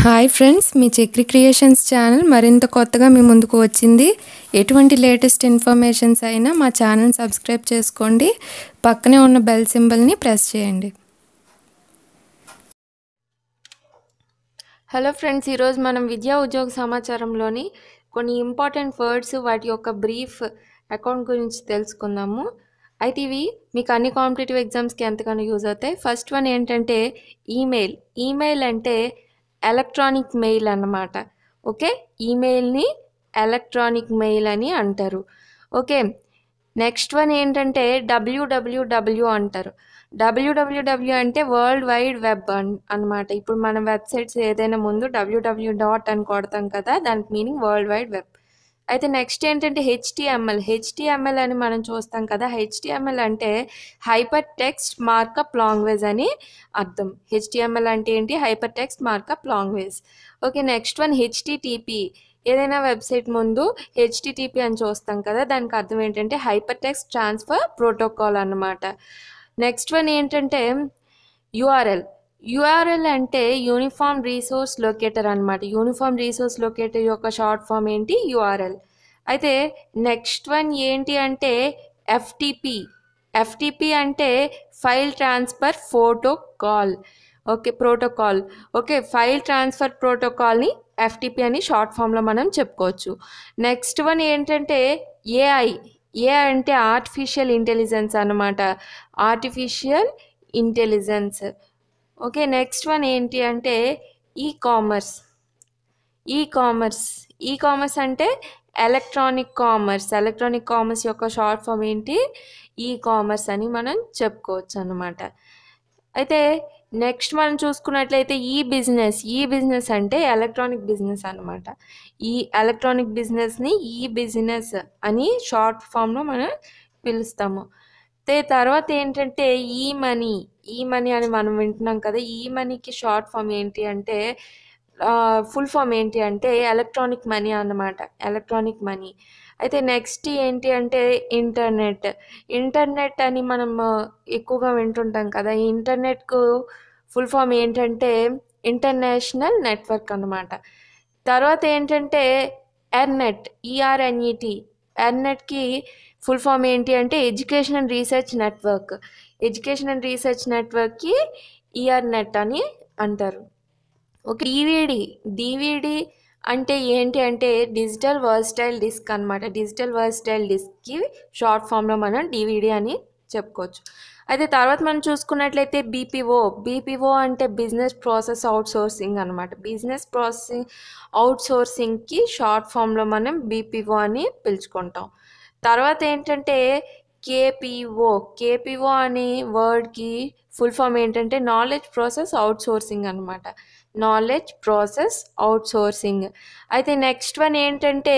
Hi friends, మీ Chakri creations channel మరింత కొత్తగా మీ ముందుకు వచ్చింది. ఎటువంటి లేటెస్ట్ ఇన్ఫర్మేషన్స్ అయినా మా ఛానల్ సబ్స్క్రైబ్ చేసుకోండి. పక్కనే ఉన్న బెల్ సింబల్ని ప్రెస్ చేయండి. హలో ఫ్రెండ్స్, ఈరోజు మనం విద్యా ఉద్యోగ సమాచారంలోని కొన్ని ఇంపార్టెంట్ వర్డ్స్, వాటి యొక్క బ్రీఫ్ అకౌంట్ గురించి తెలుసుకుందాము. అయితే ఇవి మీకు అన్ని కాంపిటేటివ్ ఎగ్జామ్స్కి ఎంతగానో యూజ్ అవుతాయి. ఫస్ట్ వన్ ఏంటంటే ఈమెయిల్. ఈమెయిల్ అంటే ఎలక్ట్రానిక్ మెయిల్ అన్నమాట. ఓకే, ఈమెయిల్ని ఎలక్ట్రానిక్ మెయిల్ అని అంటారు. ఓకే, నెక్స్ట్ వన్ ఏంటంటే డబ్ల్యూడబ్ల్యూడబ్ల్యూ అంటారు. డబ్ల్యూడబ్ల్యూడబ్ల్యూ అంటే వరల్డ్ వైడ్ వెబ్ అన్నమాట. ఇప్పుడు మనం వెబ్సైట్స్ ఏదైనా ముందు డబ్ల్యూడబ్ల్యూ డాట్ అని కొడతాం కదా, దానికి మీనింగ్ వరల్డ్ వైడ్ వెబ్. అయితే నెక్స్ట్ ఏంటంటే హెచ్టిఎంఎల్. హెచ్టిఎంఎల్ అని మనం చూస్తాం కదా. హెచ్టిఎంఎల్ అంటే హైపర్ టెక్స్ట్ మార్కప్ లాంగ్వేజ్ అని అర్థం. హెచ్టిఎంఎల్ అంటే ఏంటి? Hyper text markup language. Okay, next one HTTP. ఏదైనా వెబ్సైట్ ముందు హెచ్టిటిపి అని చూస్తాం కదా, దానికి అర్థం ఏంటంటే హైపర్ టెక్స్ట్ ట్రాన్స్ఫర్ ప్రోటోకాల్ అన్నమాట. నెక్స్ట్ వన్ ఏంటంటే యూఆర్ఎల్. యూఆర్ఎల్ అంటే యూనిఫామ్ రీసోర్స్ లొకేటర్ అనమాట. యూనిఫామ్ రీసోర్స్ లొకేటర్ యొక్క షార్ట్ ఫామ్ ఏంటి? యూఆర్ఎల్. అయితే నెక్స్ట్ వన్ ఏంటి అంటే ఎఫ్టిపి. ఎఫ్టిపి అంటే file transfer protocol. Okay, protocol. Okay, file transfer ప్రోటోకాల్ని ఎఫ్టిపి అని షార్ట్ ఫామ్లో మనం చెప్పుకోవచ్చు. నెక్స్ట్ వన్ ఏంటంటే ఏఐ. ఏఐ అంటే ఆర్టిఫిషియల్ ఇంటెలిజెన్స్ అన్నమాట. Artificial intelligence. Okay, next one ఏంటి అంటే ఈ కామర్స్. ఈ కామర్స్ అంటే ఎలక్ట్రానిక్ కామర్స్. ఎలక్ట్రానిక్ కామర్స్ యొక్క షార్ట్ ఫామ్ ఏంటి? ఈ కామర్స్ అని మనం చెప్పుకోవచ్చు అన్నమాట. అయితే నెక్స్ట్ మనం చూసుకున్నట్లయితే ఈ బిజినెస్ అంటే ఎలక్ట్రానిక్ బిజినెస్ అనమాట. ఈ ఎలక్ట్రానిక్ బిజినెస్ని ఈ బిజినెస్ అని షార్ట్ ఫామ్లో మనం పిలుస్తాము. తర్వాత ఏంటంటే ఈ మనీ అని మనం వింటున్నాం కదా. ఈ మనీకి షార్ట్ ఫామ్ ఏంటి అంటే ఫుల్ ఫామ్ ఏంటి అంటే ఎలక్ట్రానిక్ మనీ అన్నమాట. Electronic money. అయితే నెక్స్ట్ ఏంటి అంటే ఇంటర్నెట్ అని మనం ఎక్కువగా వింటుంటాం కదా. ఈ ఇంటర్నెట్కు ఫుల్ ఫామ్ ఏంటంటే ఇంటర్నేషనల్ నెట్వర్క్ అన్నమాట. తర్వాత ఏంటంటే ఎర్నెట్. ఈఆర్ఎన్ఈటి. ఎర్నెట్కి ఫుల్ ఫామ్ ఏంటి అంటే education and research network. Education and research నెట్వర్క్కి ఈఆర్నెట్ అని అంటారు. ఓకే, డివిడి అంటే ఏంటి అంటే డిజిటల్ వర్స్టైల్ డిస్క్ అనమాట. డిజిటల్ వర్స్టైల్ డిస్క్కి షార్ట్ ఫామ్లో మనం డివిడి అని చెప్పుకోవచ్చు. అయితే తర్వాత మనం చూసుకున్నట్లయితే బీపీఓ అంటే బిజినెస్ ప్రాసెస్ అవుట్సోర్సింగ్ అనమాట. బిజినెస్ ప్రాసెసింగ్ అవుట్సోర్సింగ్కి షార్ట్ ఫామ్లో మనం బీపీఓ అని పిలుచుకుంటాం. తర్వాత ఏంటంటే కేపీఓ అనే వర్డ్కి ఫుల్ ఫామ్ ఏంటంటే నాలెడ్జ్ ప్రాసెస్ అవుట్సోర్సింగ్ అనమాట. Knowledge process outsourcing. అయితే నెక్స్ట్ వన్ ఏంటంటే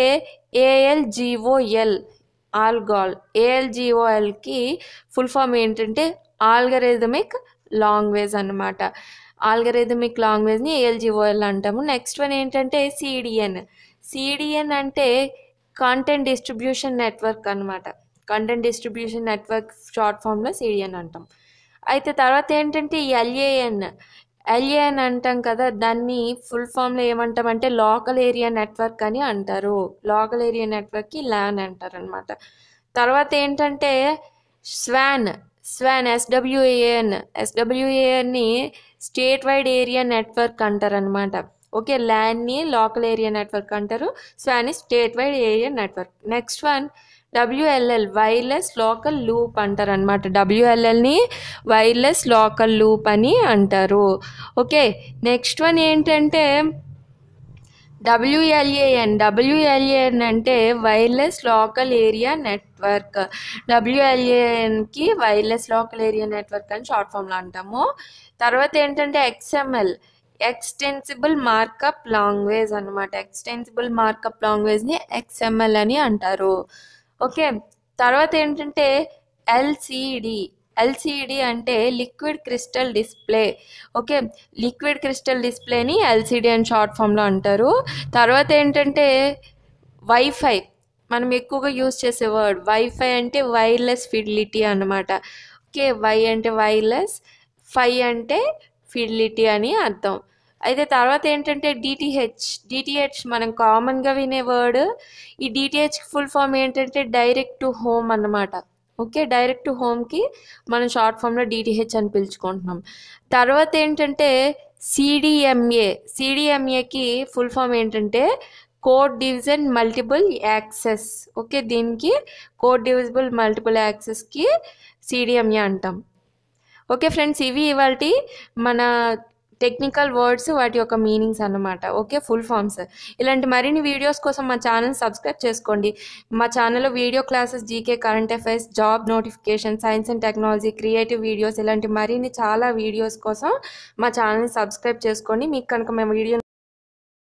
ఏఎల్జిఓఎల్కి ఫుల్ ఫామ్ ఏంటంటే ఆల్గరిథమిక్ లాంగ్వేజ్ అనమాట. ఆల్గరిథమిక్ లాంగ్వేజ్ని ఏఎల్జిఓఎల్ అంటాము. నెక్స్ట్ వన్ ఏంటంటే సిడిఎన్ అంటే కంటెంట్ డిస్ట్రిబ్యూషన్ నెట్వర్క్ అనమాట. కంటెంట్ డిస్ట్రిబ్యూషన్ నెట్వర్క్ షార్ట్ ఫామ్లో సిడిఎన్ అంటాం. అయితే తర్వాత ఏంటంటే ఎల్ఏఎన్ అంటాం కదా, దాన్ని ఫుల్ ఫామ్లో ఏమంటామంటే లోకల్ ఏరియా నెట్వర్క్ అని అంటారు. లోకల్ ఏరియా నెట్వర్క్కి ల్యాన్ అంటారు అనమాట. తర్వాత ఏంటంటే Schwann. ఎస్డబ్ల్యూఏఎన్ని state wide area network అంటారు అనమాట. ఓకే, ల్యాన్ని లోకల్ ఏరియా నెట్వర్క్ అంటారు, Schwann state wide area network. Next one డబ్ల్యూఎల్ఎల్ wireless local loop అంటారు అనమాట. డబ్ల్యూఎల్ఎల్ని వైర్లెస్ లోకల్ లూప్ అని అంటారు. ఓకే, నెక్స్ట్ వన్ ఏంటంటే డబ్ల్యూఎల్ఏఎన్ అంటే వైర్లెస్ లోకల్ ఏరియా నెట్వర్క్. డబ్ల్యూఎల్ఏఎన్కి వైర్లెస్ లోకల్ ఏరియా నెట్వర్క్ అని షార్ట్ ఫామ్లో అంటాము. తర్వాత ఏంటంటే ఎక్స్ఎంఎల్ ఎక్స్టెన్సిబుల్ మార్కప్ లాంగ్వేజ్ అనమాట. ఎక్స్టెన్సిబుల్ మార్కప్ లాంగ్వేజ్ని ఎక్స్ఎంఎల్ అని అంటారు. ఓకే, తర్వాత ఏంటంటే ఎల్సిడి అంటే liquid crystal display. Okay, liquid crystal డిస్ప్లేని ఎల్సిడి అని షార్ట్ ఫామ్లో అంటారు. తర్వాత ఏంటంటే వైఫై. మనం ఎక్కువగా యూజ్ చేసే వర్డ్ వైఫై అంటే వైర్లెస్ ఫిడిలిటీ అన్నమాట. ఓకే, వై అంటే వైర్లెస్, ఫై అంటే ఫిడిలిటీ అని అర్థం. అయితే తర్వాత ఏంటంటే డిటిహెచ్ మనం కామన్గా వినే వర్డ్. ఈ డిటిహెచ్ ఫుల్ ఫామ్ ఏంటంటే డైరెక్ట్ టు హోమ్ అన్నమాట. ఓకే, డైరెక్ట్ టు హోమ్కి మనం షార్ట్ ఫామ్లో డిటిహెచ్ అని పిలుచుకుంటున్నాం. తర్వాత ఏంటంటే సిడిఎంఏకి ఫుల్ ఫామ్ ఏంటంటే code division multiple access. Okay, దీనికి కోడ్ డివిజిబుల్ మల్టిపుల్ యాక్సెస్కి సిడిఎంఏ అంటాం. ఓకే ఫ్రెండ్స్, ఇవి ఇవాల్టి మన టెక్నికల్ వర్డ్స్, వాటి యొక్క మీనింగ్స్ అన్నమాట. Okay, full forms. ఇలాంటి మరిన్ని వీడియోస్ కోసం మా ఛానల్ సబ్స్క్రైబ్ చేసుకోండి. మా ఛానల్లో video classes, GK, current affairs, job notification, science and technology, creative videos, ఇలాంటి మరిన్ని చాలా వీడియోస్ కోసం మా ఛానల్ని సబ్స్క్రైబ్ చేసుకోండి. మీకు కనుక మేము వీడియో